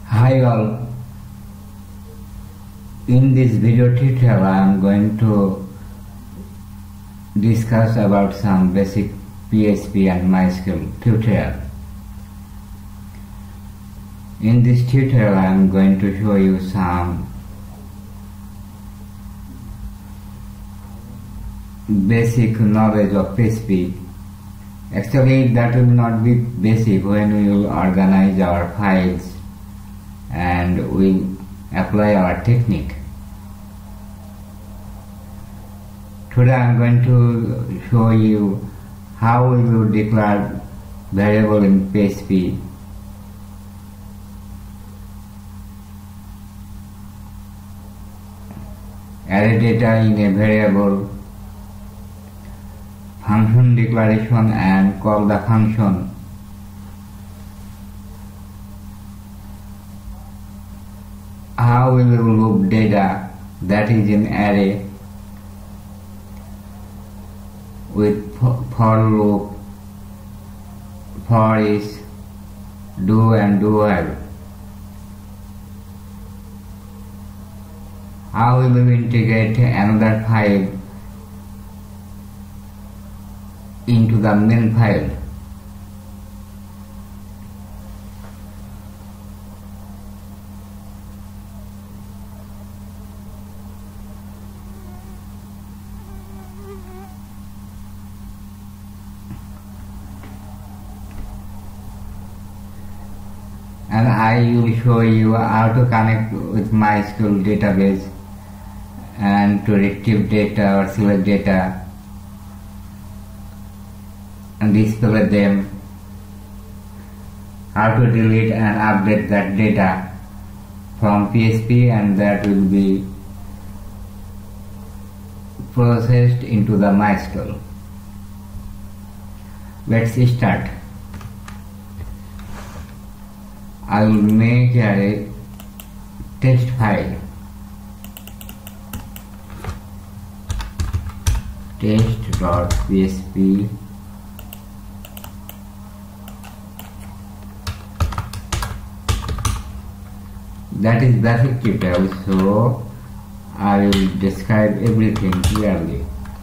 Hi all, in this video tutorial I am going to discuss about some basic PHP and MySQL tutorial. In this tutorial I am going to show you some basic knowledge of PHP. Actually that will not be basic when we will organize our files and we apply our technique. Today I am going to show you how we will declare variable in PHP, array data in a variable, function declaration and call the function, how we will loop data that is in array with for loop, for each, do and do while, how we will integrate another file into the main file. And I will show you how to connect with MySQL database and to retrieve data or select data and display them, how to delete and update that data from PHP, and that will be processed into the MySQL. Let's start. I will make a test file, test.php, that is basic tutorial, so I will describe everything clearly.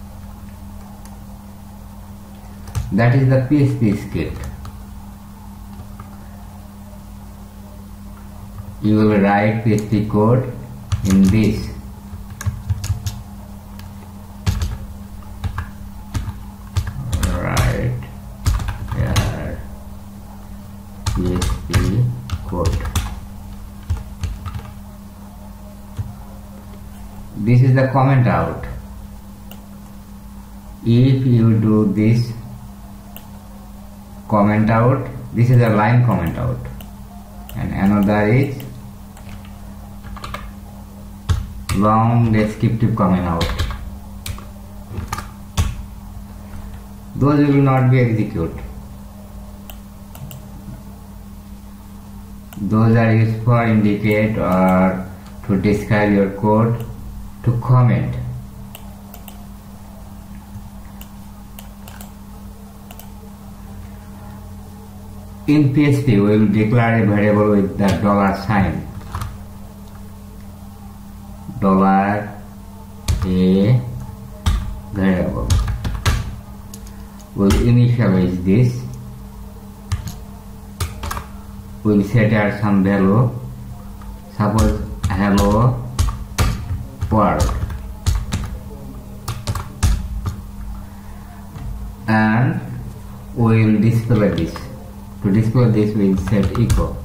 That is the PHP script. You will write PHP code in this. Write here PHP code. This is the comment out. If you do this comment out, this is a line comment out, and another is long descriptive comment out. Those will not be executed. Those are used for indicate or to describe your code, to comment. In PHP we will declare a variable with the $sign. $a variable. We'll initialize this. We'll set out some value, suppose hello world, and we'll display this. To display this we'll set echo.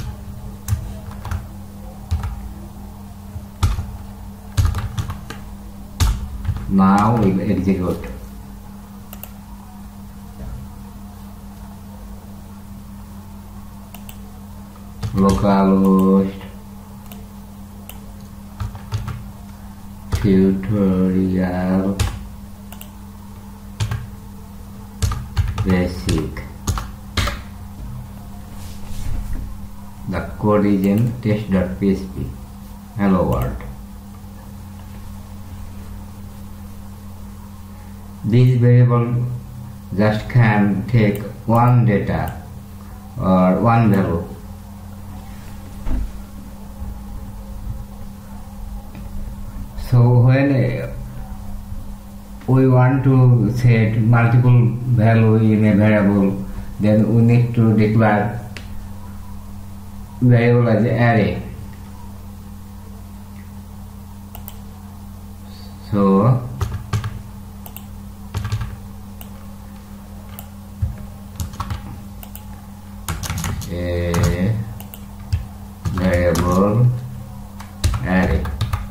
Now we'll execute. Localhost tutorial basic. The code is in test.php. Hello world. This variable just can take one data or one value. So when we want to set multiple value in a variable, then we need to declare variable as array. So a variable array.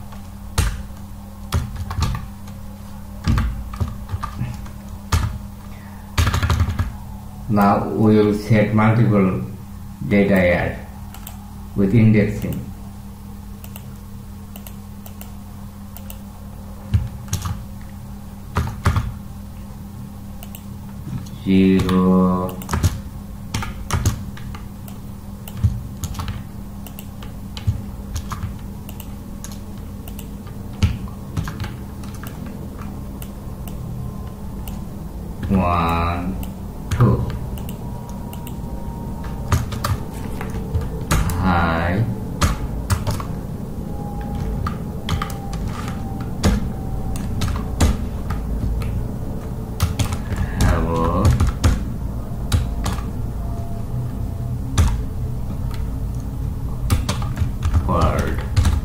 Now we will set multiple data here with indexing. Zero, one, two, high, hello, world.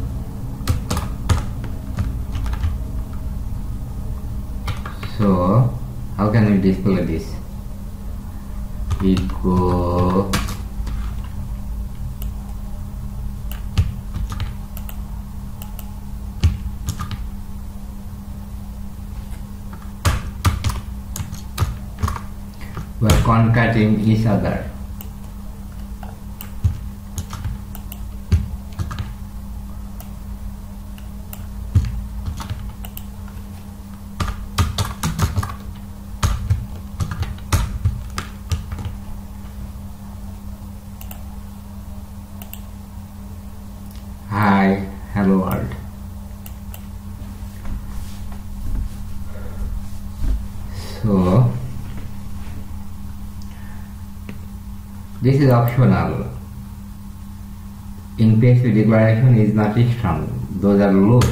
So how can we display this? Equal we are concatenating each other. Hi, hello world. So this is optional. In PHP declaration is not strong. Those are loose.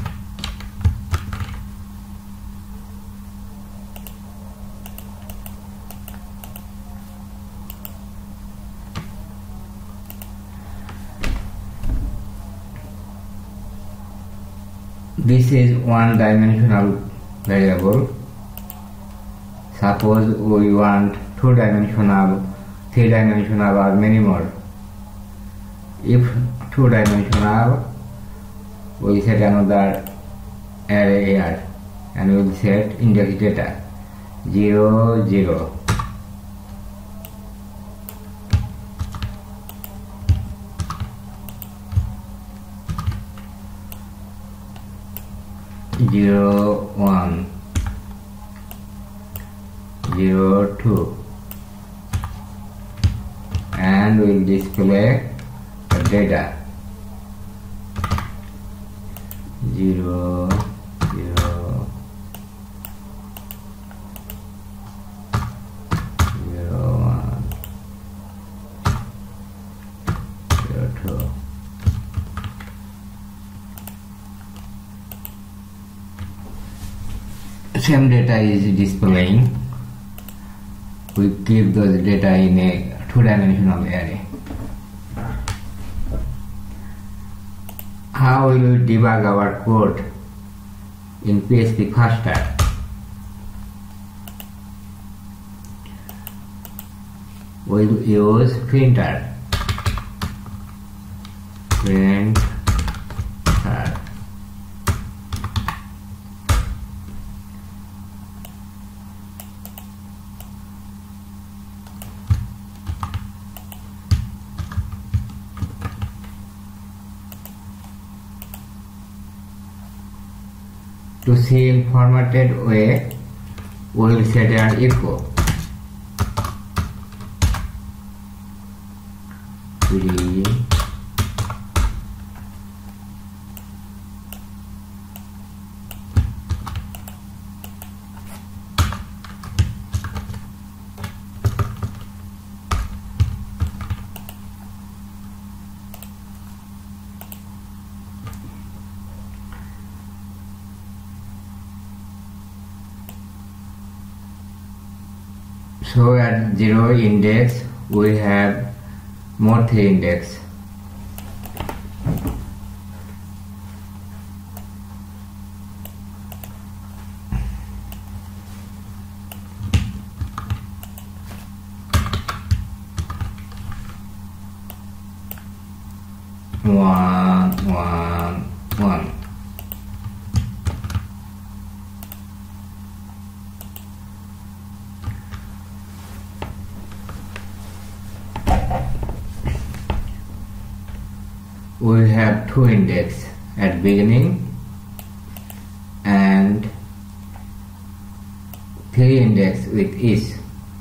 This is one-dimensional variable. Suppose we want two-dimensional, three-dimensional or many more. If two-dimensional, we set another array here and we will set index data 0, 0. Zero, 1, 0, 2, and we will display the data 0, 0, 0, 1, 0, 2. Same data is displaying. We keep those data in a two-dimensional array. How will we debug our code in PHP faster? We will use printer. Printer. To see in formatted way, we will set an echo. 3, So at 0 index we have more 3 index. One. We have 2 index at beginning and 3 index with each.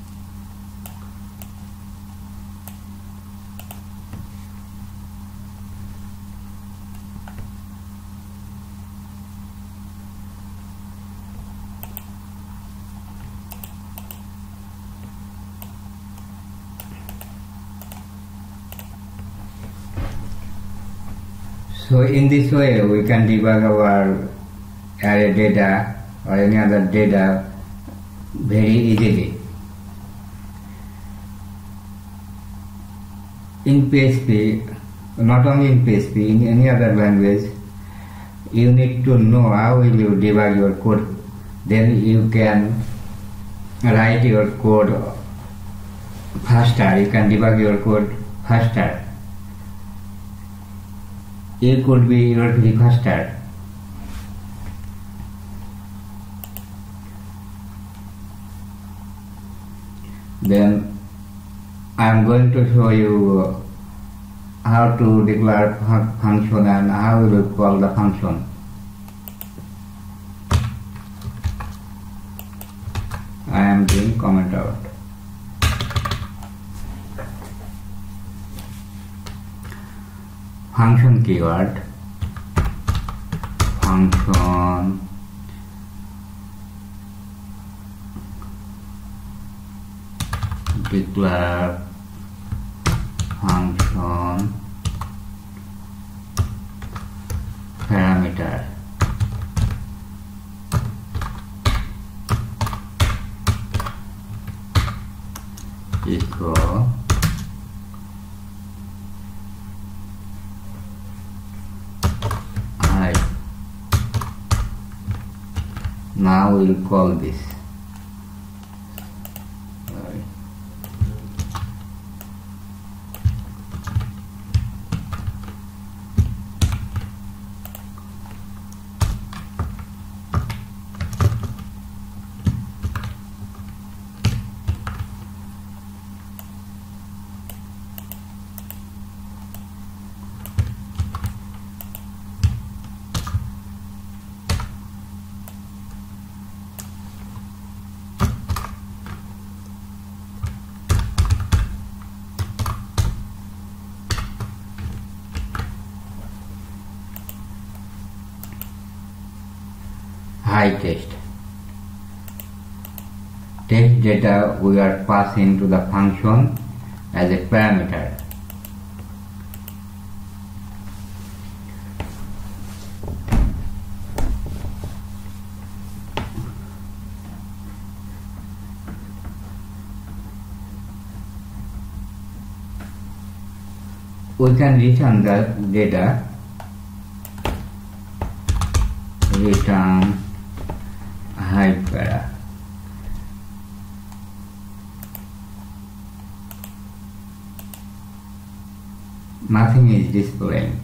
So in this way we can debug our array data or any other data very easily. In PHP, not only in PHP, in any other language, you need to know how will you debug your code. Then you can write your code faster, you can debug your code faster. It could be relatively faster. Then I am going to show you how to declare function and how we will call the function. I am doing comment out. Function keyword, function declare function parameter equal height. Now we'll call this. Height text. Text data we are passing to the function as a parameter. We can return the data, return height para. Nothing is displaying.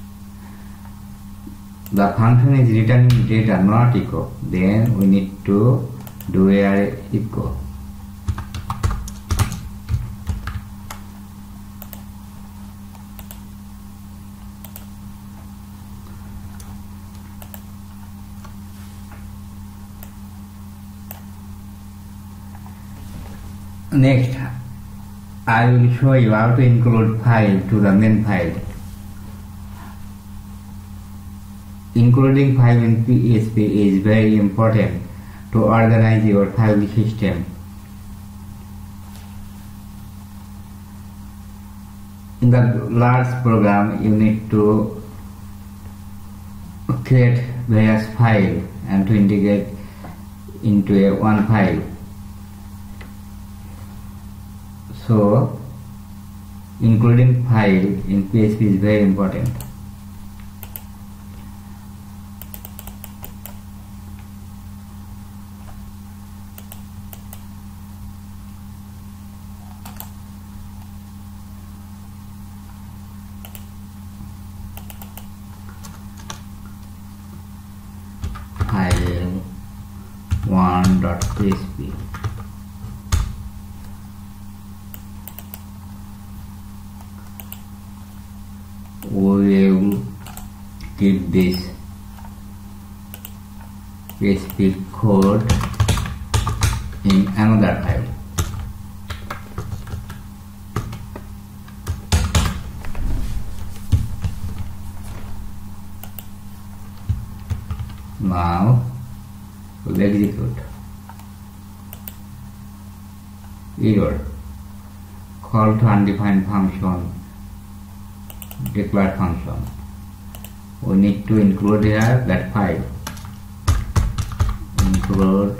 The function is returning data not echo. Then we need to do a echo. Next, I will show you how to include file to the main file. Including file in PHP is very important to organize your file system. In the large program, you need to create various files and to integrate into one file. So including file in PHP is very important. File 1.php. We will keep this PHP code in another file. Now we'll execute. Error. Call to undefined function, declared function. We need to include here that file. Include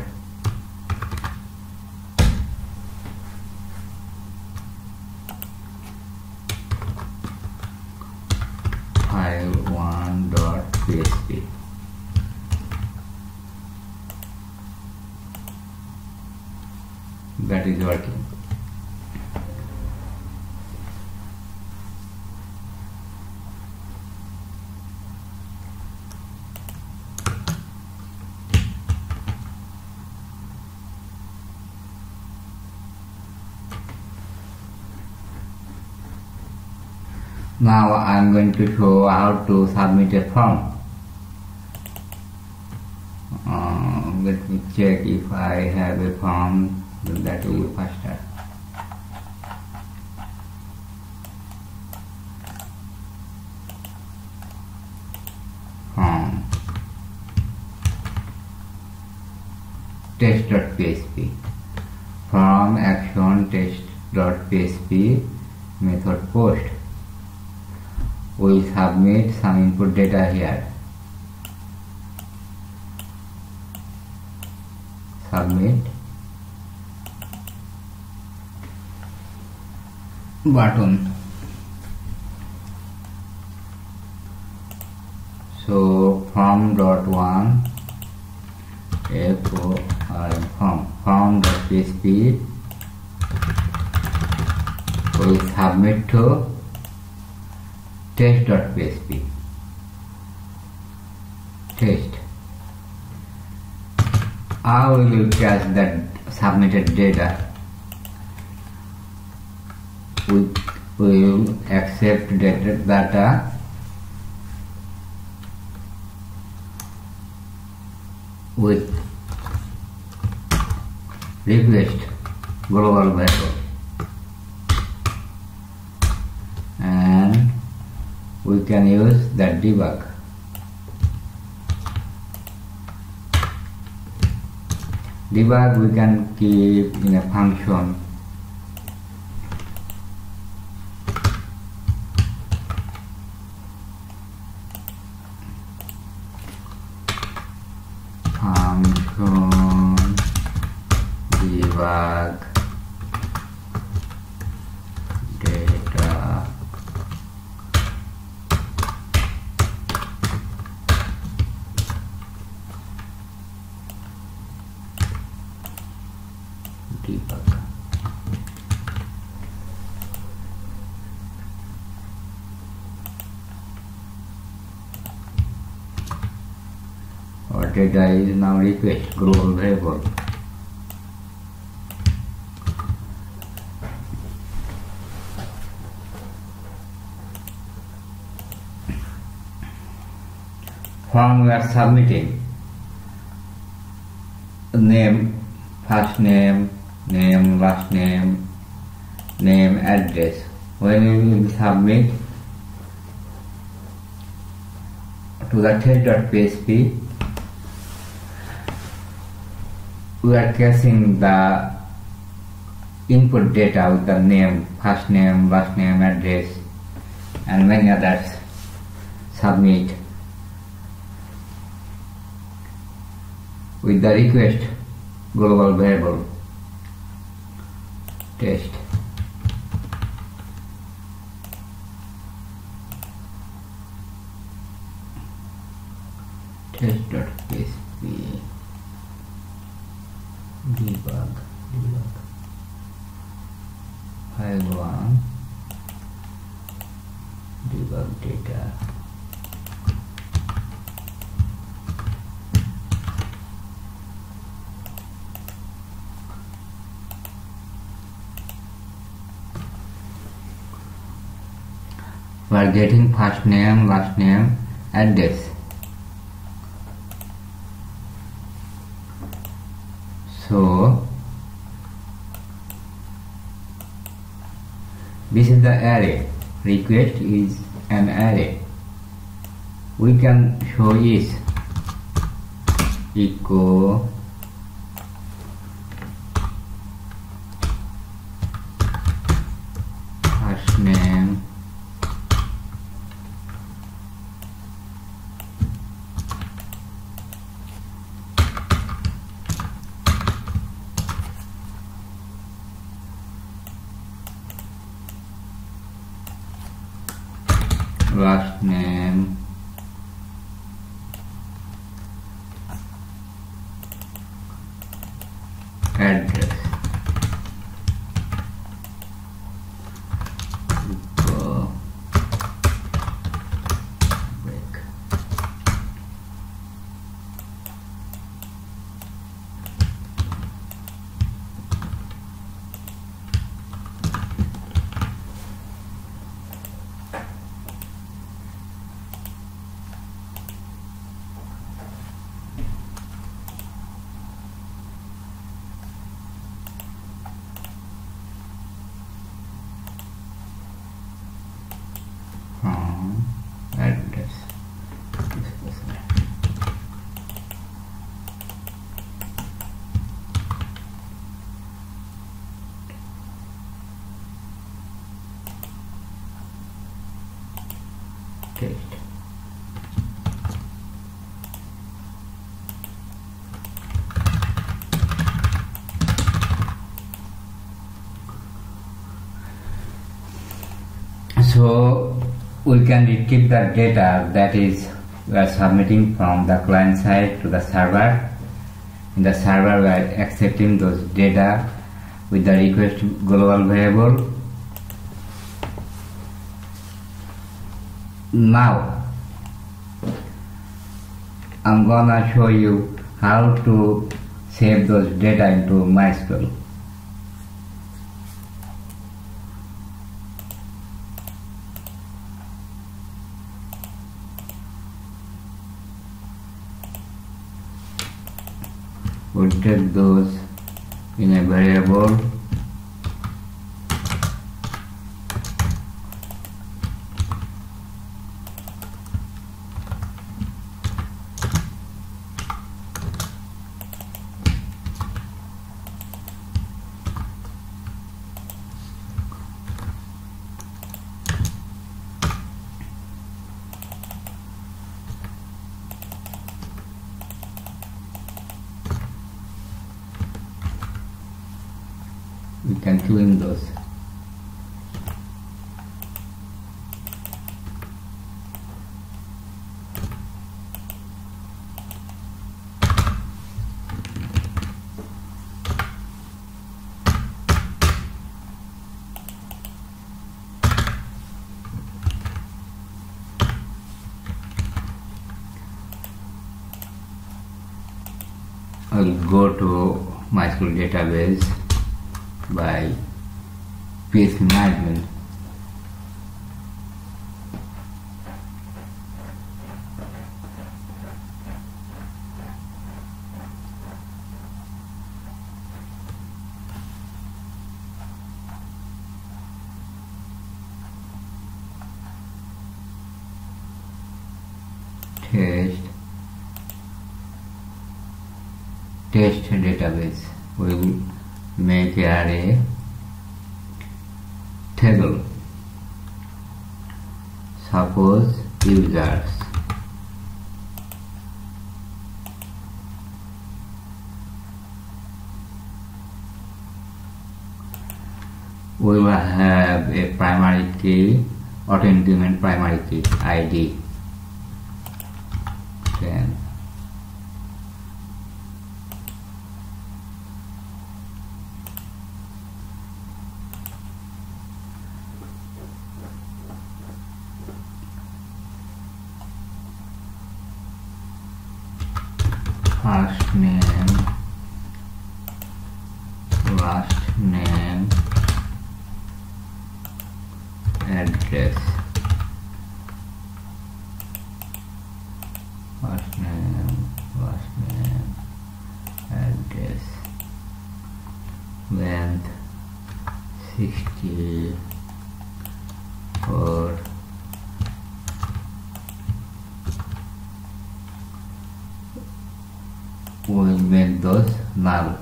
file 1.php. That is working. Now I am going to show how to submit a form. Let me check if I have a form, that will be faster. Form test.php. Form action test.php method post. We will submit some input data here. Submit button. So form.1 form.php will submit to test.php. Test. How we will catch that submitted data? We will accept data with request global variable, and we can use that debug. Debug we can keep in a function. Function debug data debug. Our data is now request global variable. Form we are submitting name, first name, name, last name, name, address. When we will submit to the test.php, we are caching the input data with the name, first name, last name, address, and many others. Submit with the request global variable test. test.php debug file1 debug data. We are getting first name, last name, address. So this is the array. Request is an array. We can show is echo first name last name address. Break. Address. Text. So we can retrieve the data that is we are submitting from the client side to the server. In the server we are accepting those data with the request global variable. Now I'm gonna show you how to save those data into MySQL. We'll take those in a variable. We can clean those. I'll go to MySQL database by PHP management. Test database. We will make array table. Suppose users. We will have a primary key, auto increment primary key ID 10. first name, last name, address. First name, last name, address. Length 64. We'll make those null.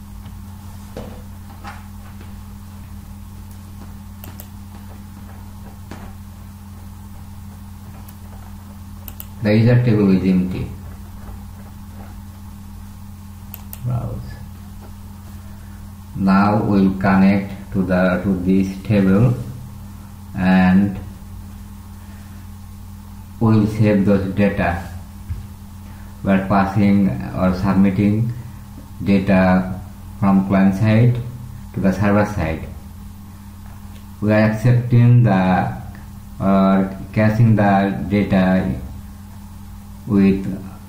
The user table is empty. Browse. Now we'll connect to this table and we'll save those data. We're passing or submitting data from client side to the server side. We are accepting or caching the data with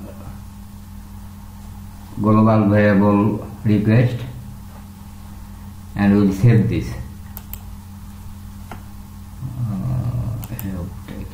global variable request, and we'll save this. Help text.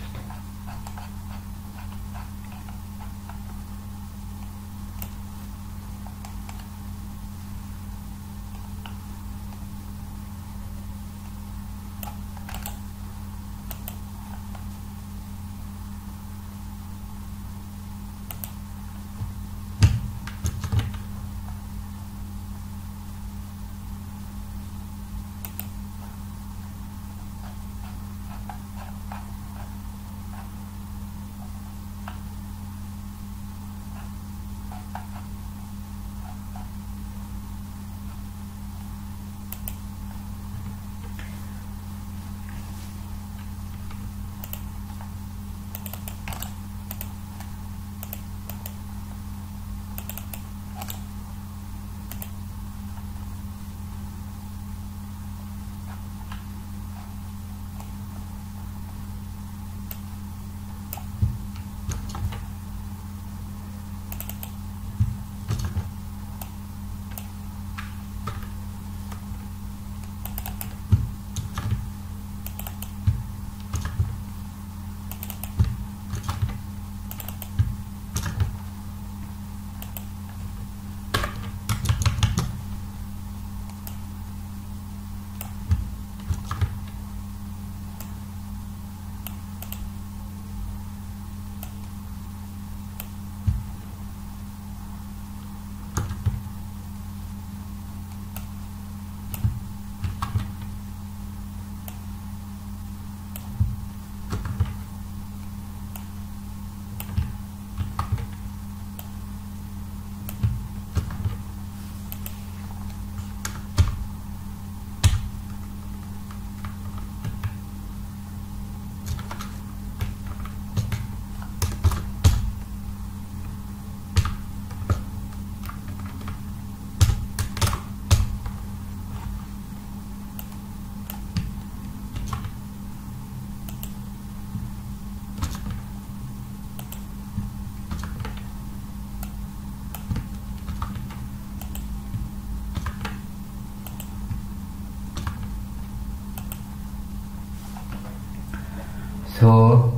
So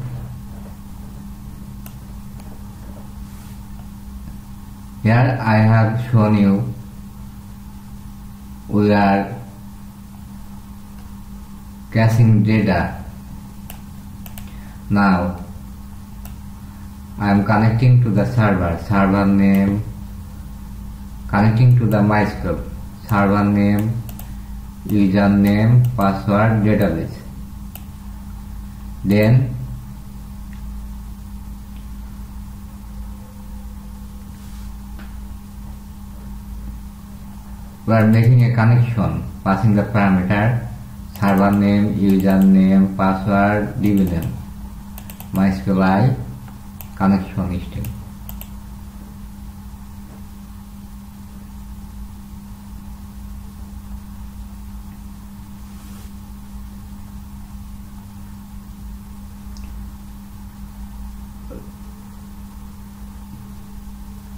here I have shown you we are caching data. Now I am connecting to the server name, connecting to the MySQL, server name, username, password, database. Then we are making a connection, passing the parameter server name, username, password, DB name, MySQLi connection string.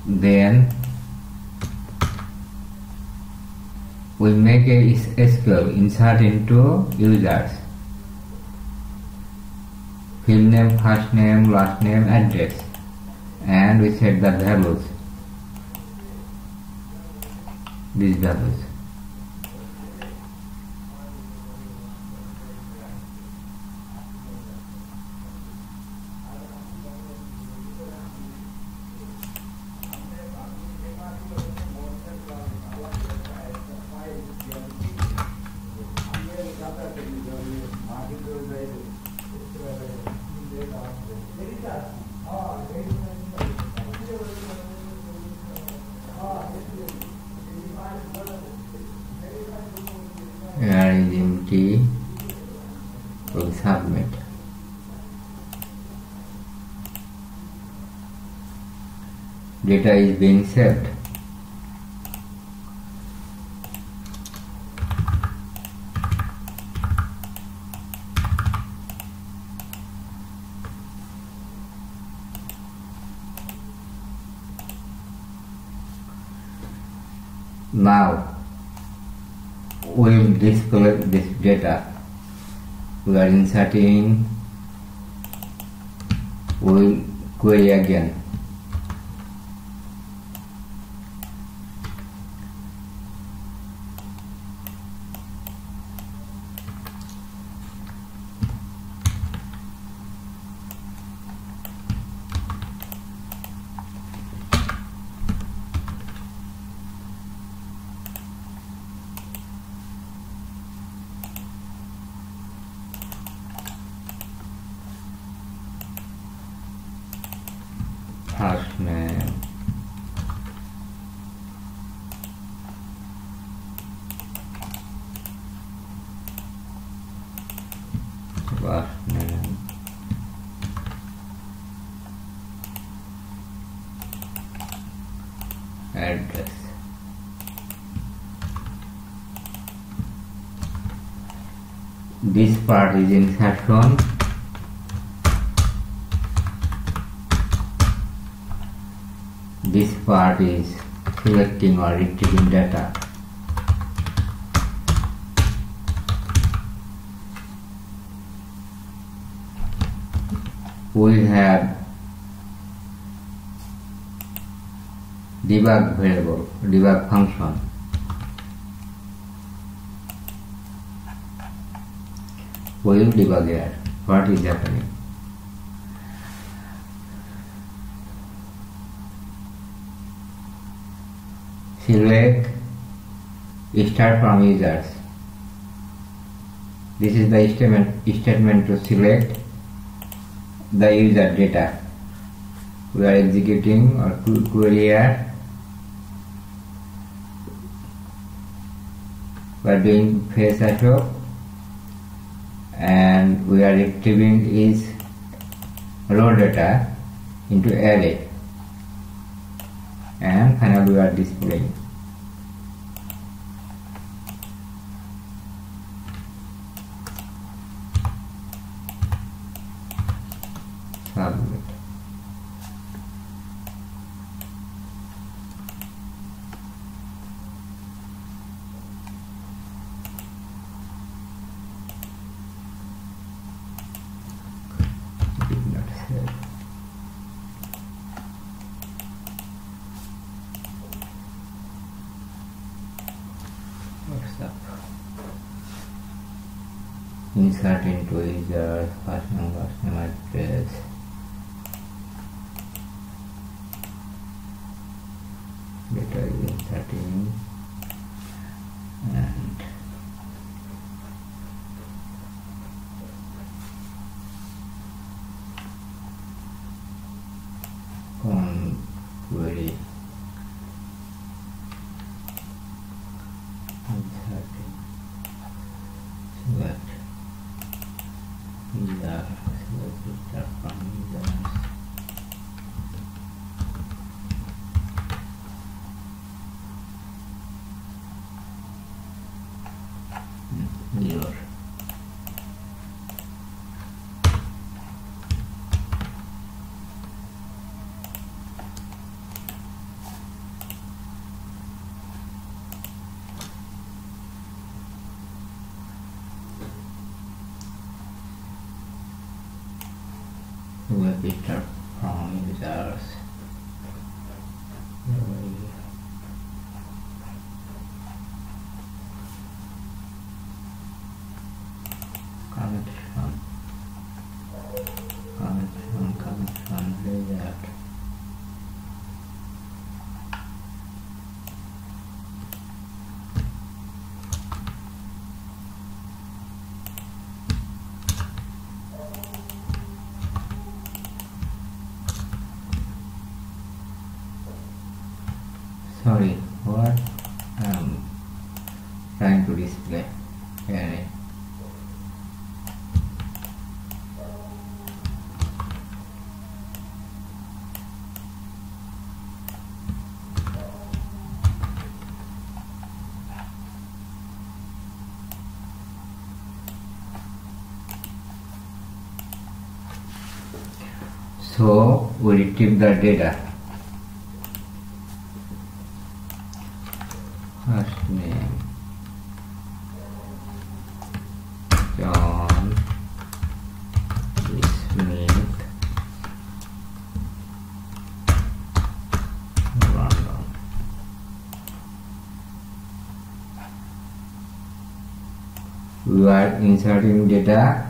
Then we make a SQL insert into users, field name, first name, last name, address, and we set the values, these values. Here is empty. We'll submit. Data is being saved. Now we will display this data. We are inserting, we will query again. First name, last name, address. This part is insertion. This part is selecting or retrieving data. We have debug variable, debug function. We will debug here what is happening. Select start from users. This is the statement to select the user data. We are executing or query here. We are doing face ashok and we are retrieving is raw data into array, and finally we are displaying. Submit. Did not save. What's up? Insert into user, first name, last name, address. Data is inserting and query inserting select user, select from web start from users. Connection result. Sorry, what I'm trying to display here. So we retrieve the data. First name John Smith, London. We are inserting data.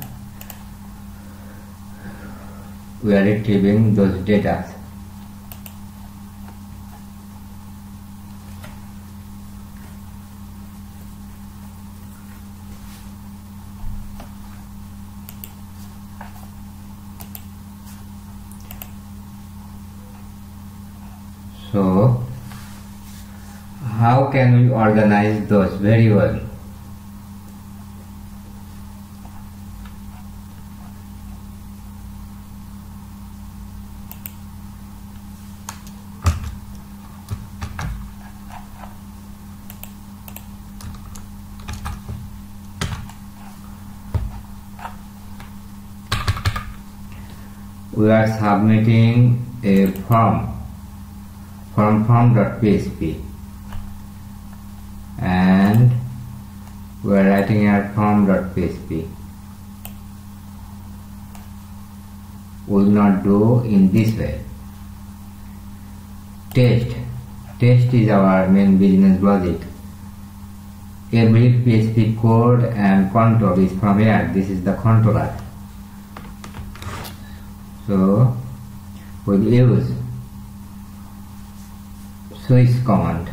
We are retrieving those data. So, how can we organize those very well? We are submitting a form from form.php, and we are writing our form.php. We will not do in this way. Test is our main business logic. Every PHP code and control is from here. This is the controller. So we'll use switch command.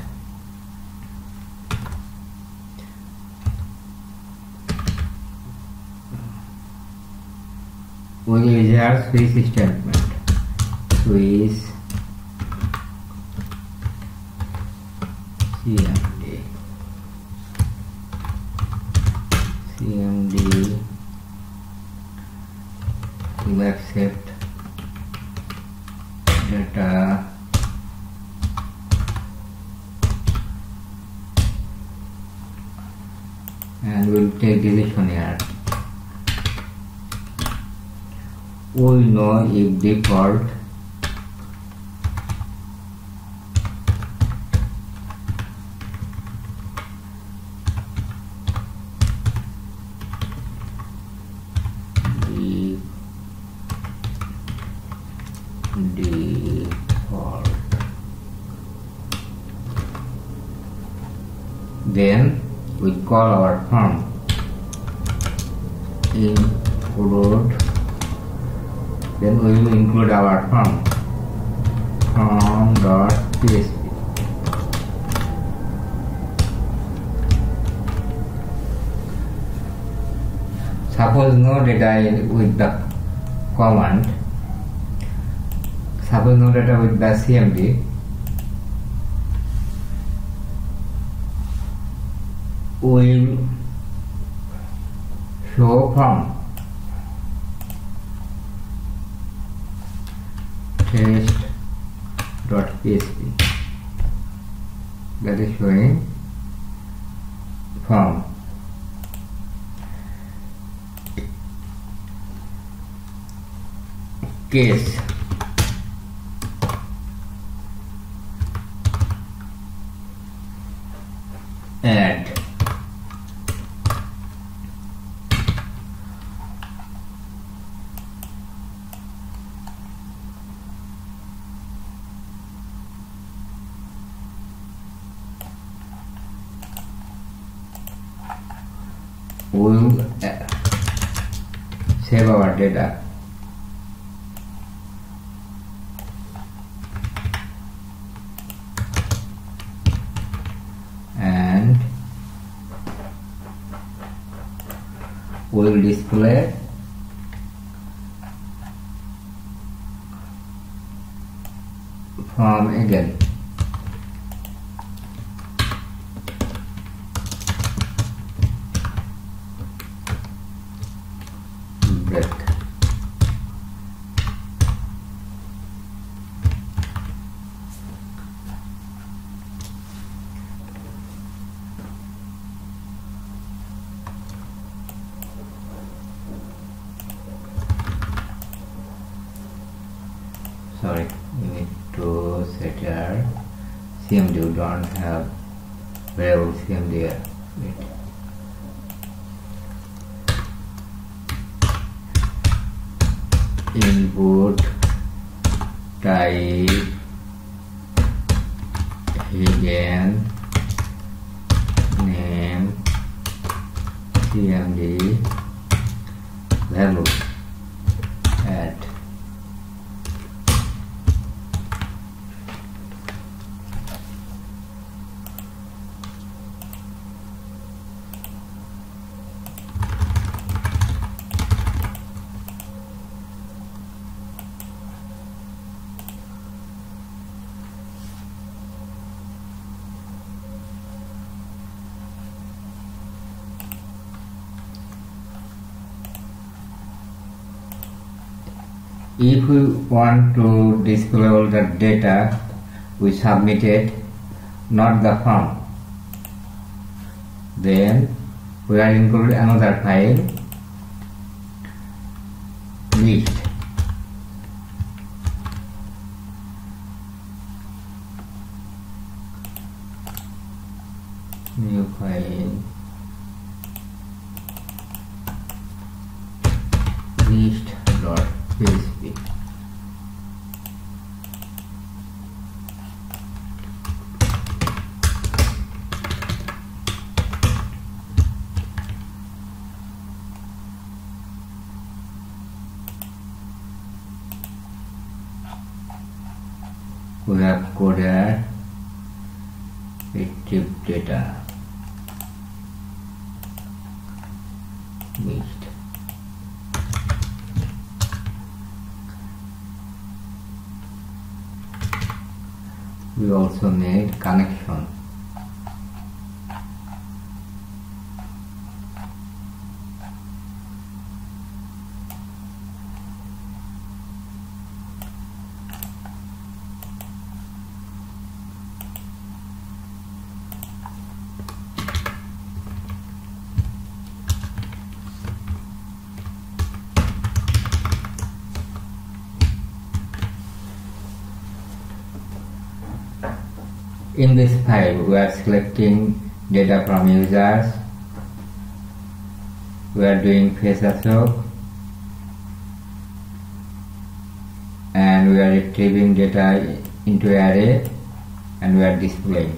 We'll use our switch statement. Switch cmd to accept data and we'll take decision here. We know if default default, then we call our form include, then we will include our form.php. Suppose no data with the command, suppose no data with the cmd, we will show form test.php, that is showing form. Case add will save our data. And will display from again. Break. Sorry, we need to set here CMD. We don't have variable CMD here. Wait. Input type hidden name CMD value add. If we want to display all the data we submitted, not the form, then we are include another file, list. New file, list.php. We have coded retrieve data list. We also made connection. In this file, we are selecting data from users. We are doing face assoc, and we are retrieving data into array, and we are displaying.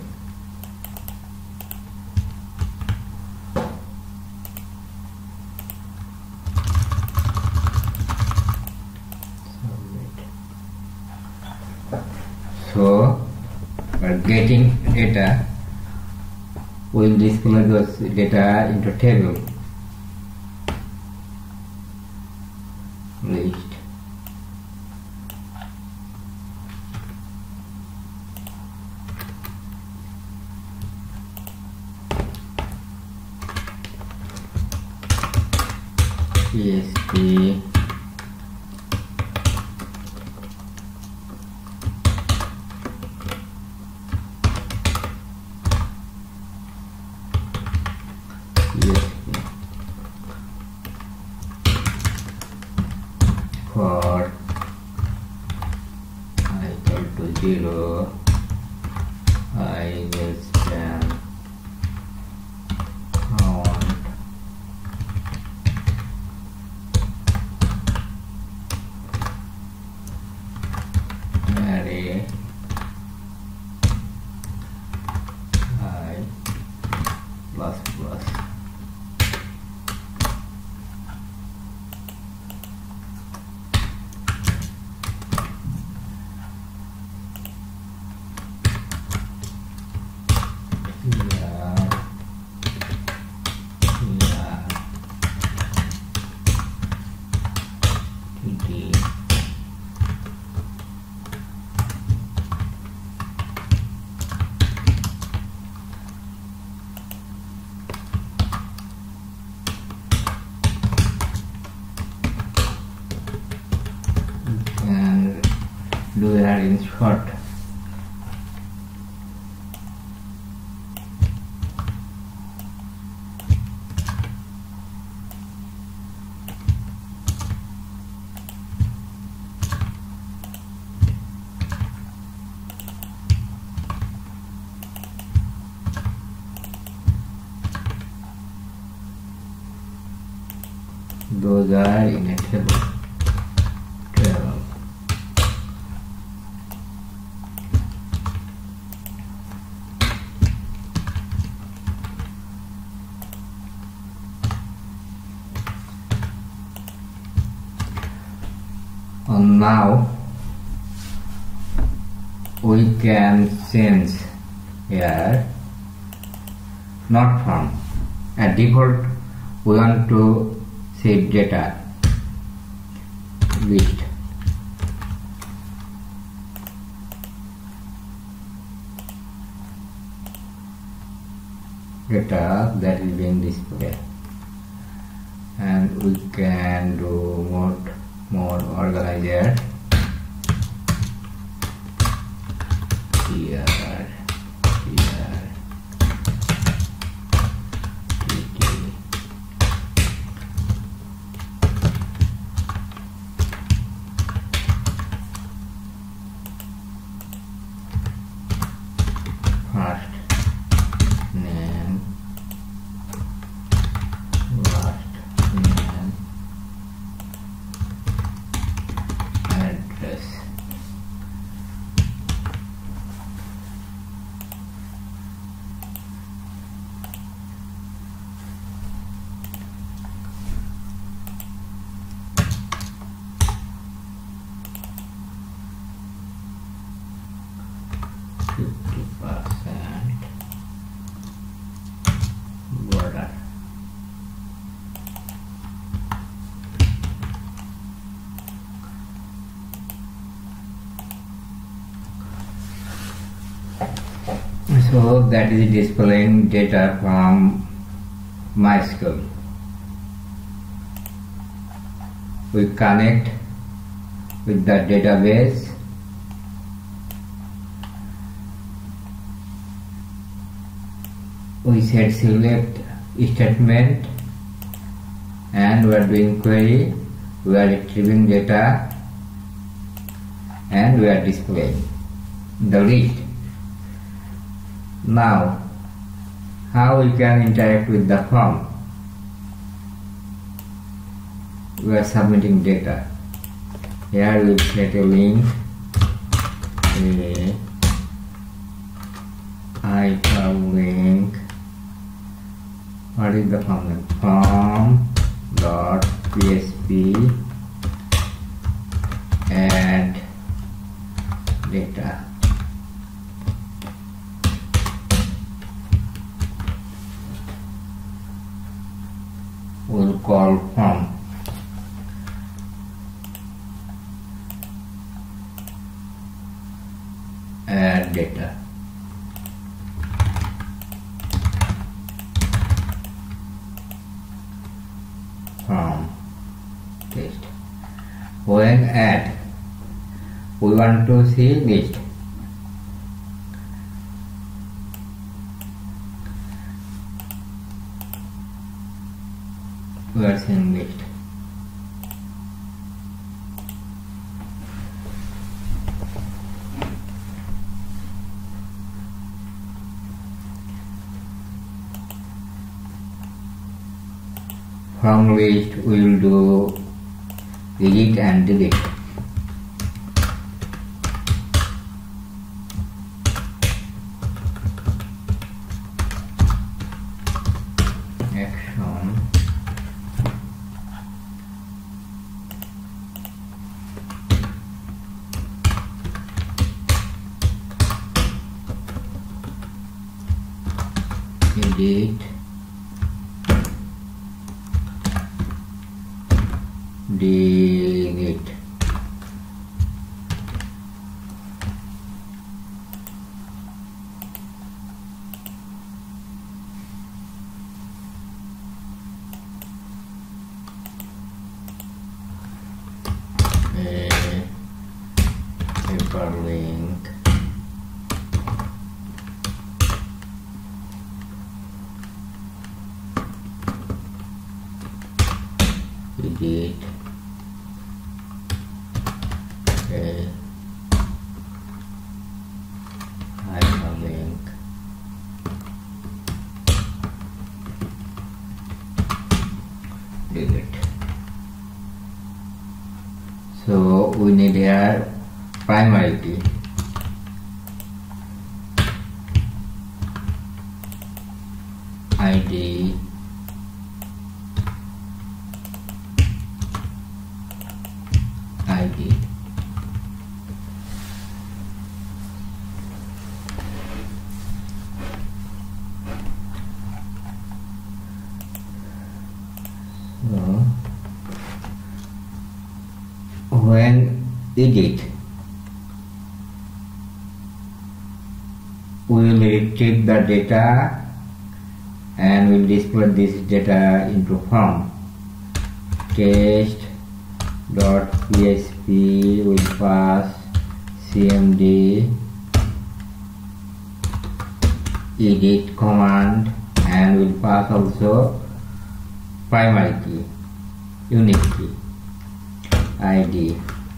So we are getting data, we will display those data into table list. PSP for I equal to 0, I less than count array I plus plus. do here insert those are in a table. Now we can change here, not from. At default we want to save data list. Data that is being displayed, and we can do more organizer here, first name, last name, address. Border. So that is displaying data from MySQL. We connect with the database. We set select statement and we are doing query. We are retrieving data and we are displaying the list. Now, how we can interact with the form? We are submitting data. Here we set a link, a hyperlink. What is the form name? Form.php add data. We'll call form. Add data. From list. When add, we want to see list. We are seeing list. From list we will do edit and delete. Action. Edit. Delete. hyperlink edit a hyperlink delete. So we need here primary key. ID ID so when edit we will retrieve the data and will display this data into form. Test.php will pass cmd edit command and will pass also primary key, unique key, ID.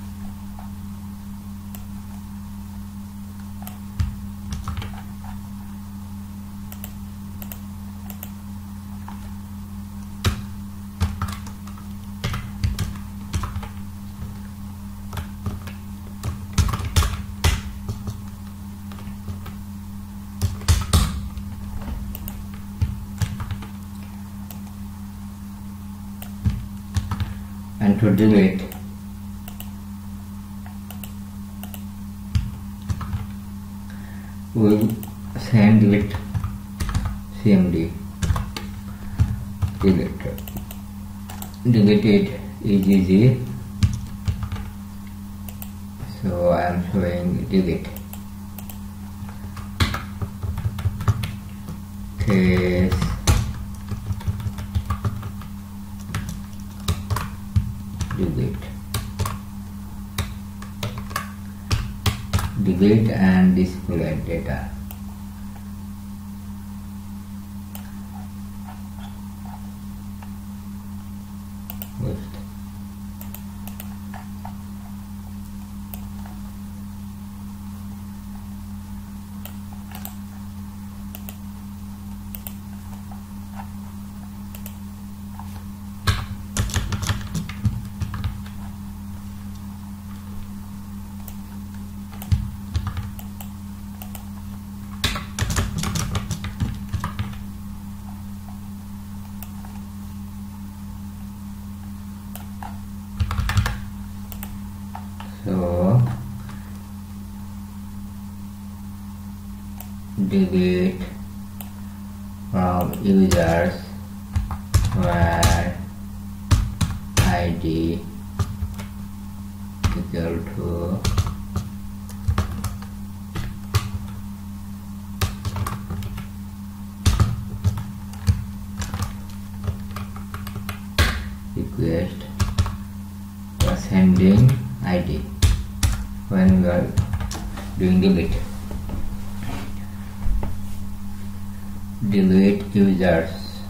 And to delete we'll send delete cmd deleted is easy, so I am showing delete. Case delete and display data. So delete from users where ID equal to request sending ID when we are doing delete. Delete users.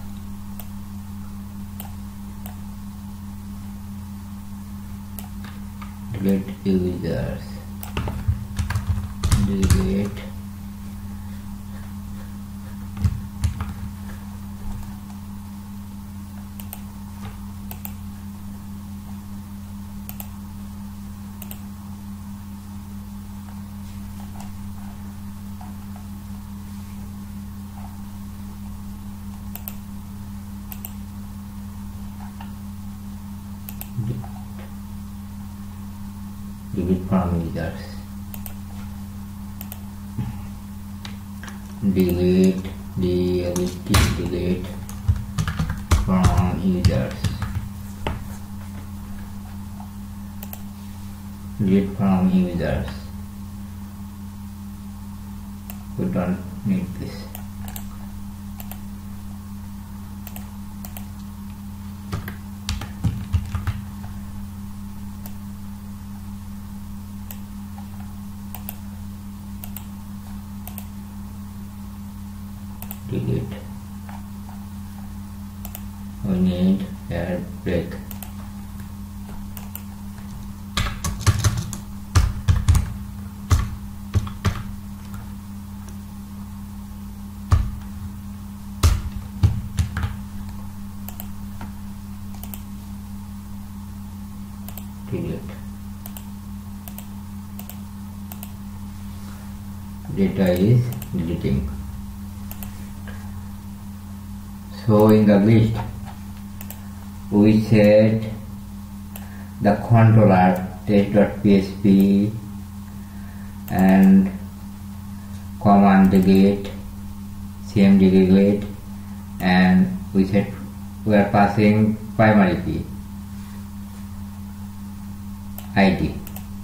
Delete users. Delete delete from users. Delete from users. Delete from users. We don't need this. delete. We need a break. Delete. Data is deleting. So in the list we set the controller test.php and command delete, cmd delete, and we are passing primary key id.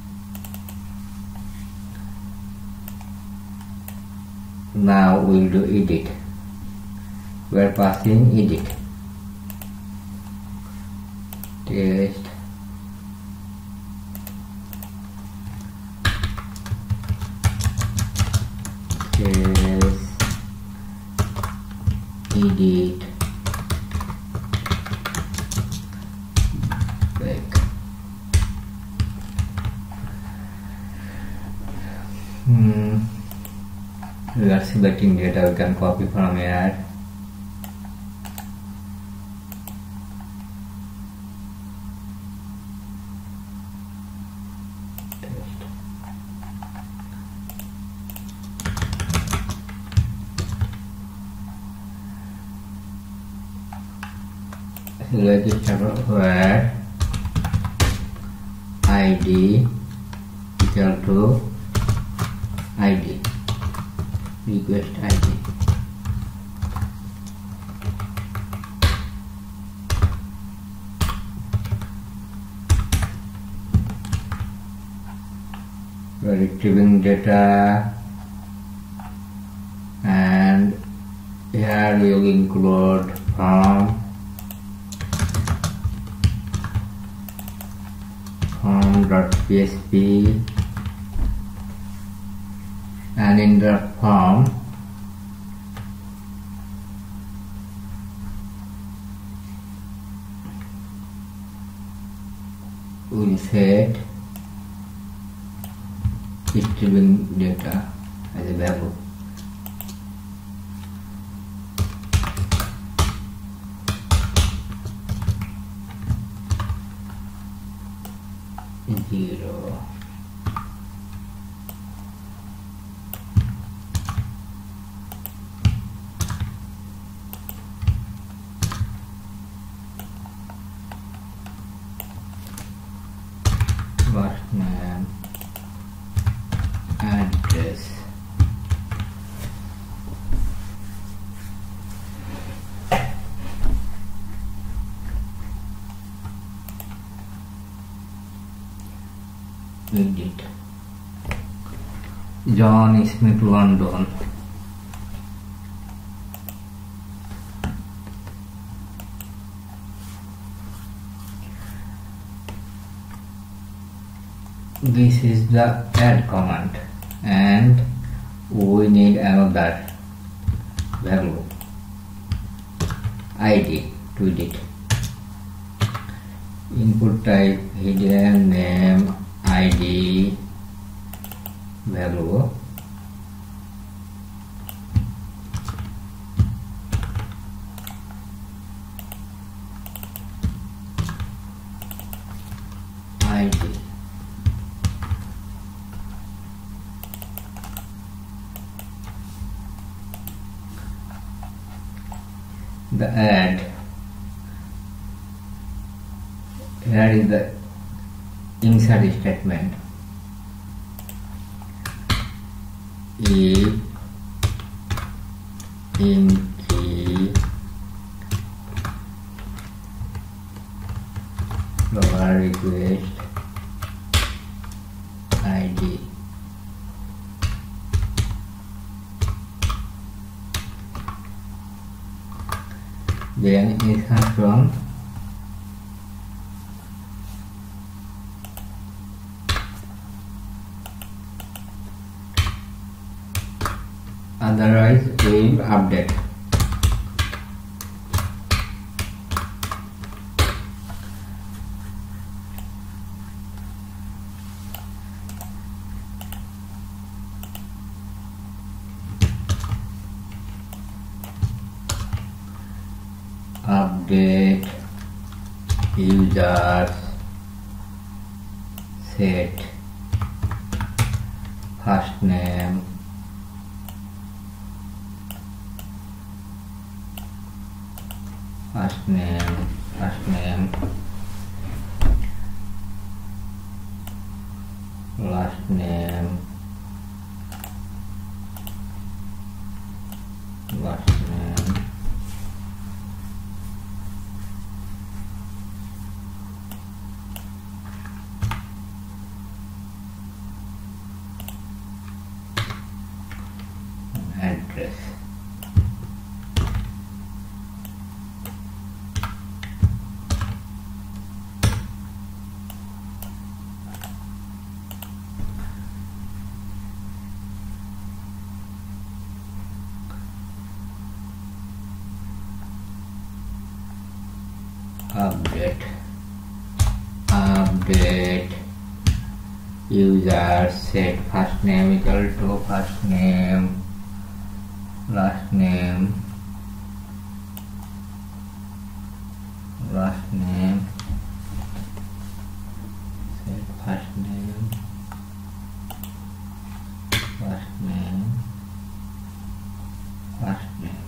Now we will do edit. We are passing edit. Test edit back. We are selecting data we can copy from here. Register where id equal to id, request id. We are retrieving data, and here we will include form.php, and in the form we will set retrieving data as a value. Zero. First name, address, edit. John Smith, London. This is the add command, and we need another value id to edit. Input type hidden name id value id. The add, here is the insert statement. If in key lower request id, then insert from otherwise we will update. update users set first name last name last name last name address. Update user set first name equal to first name last name set first name last name last name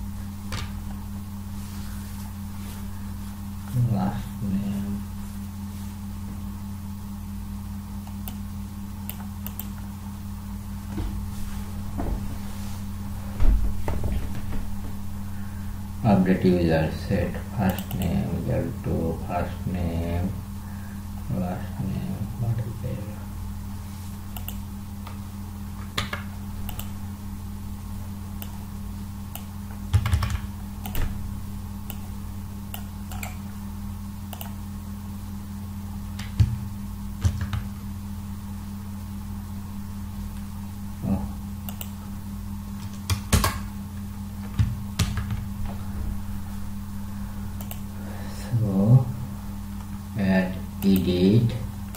update user set first name equal to first name last name what is there. So at edit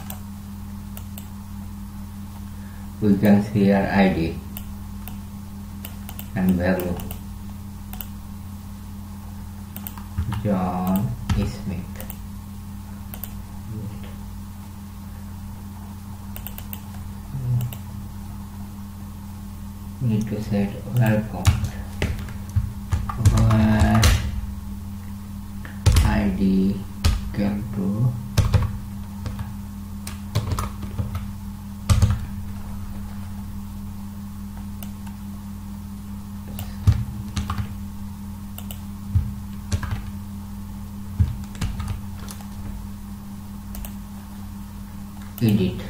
we can see our ID and value John Smith. Need to set welcome where ID equal to edit.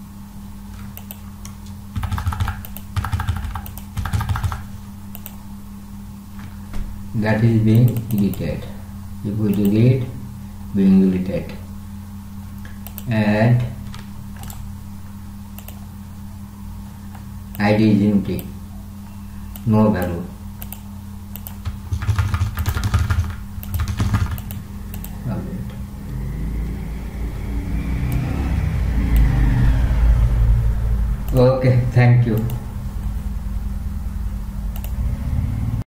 That is being deleted. If we delete, being deleted. Add ID is empty, no value. Okay, thank you.